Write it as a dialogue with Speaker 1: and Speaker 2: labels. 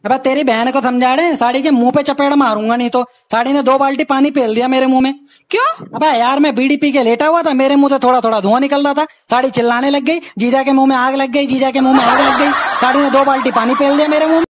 Speaker 1: अब तेरी बहन को समझा रहे, साड़ी के मुंह पे चपेड़ मारूंगा नहीं तो। साड़ी ने 2 बाल्टी पानी फेल दिया मेरे मुंह में।
Speaker 2: क्यों?
Speaker 1: अबे यार मैं बीड़ी पी के लेटा हुआ था, मेरे मुंह से थोड़ा थोड़ा धुआं निकल रहा था। साड़ी चिल्लाने लग गई, जीजा के मुंह में आग लग गई, जीजा के मुंह में आग लग गई। साड़ी ने 2 बाल्टी पानी फेल दिया मेरे मुंह में।